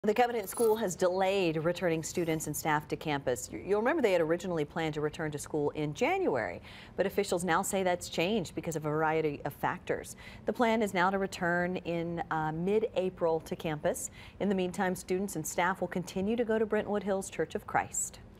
The Covenant School has delayed returning students and staff to campus. You'll remember they had originally planned to return to school in January, but officials now say that's changed because of a variety of factors. The plan is now to return in mid-April to campus. In the meantime, students and staff will continue to go to Brentwood Hills Church of Christ.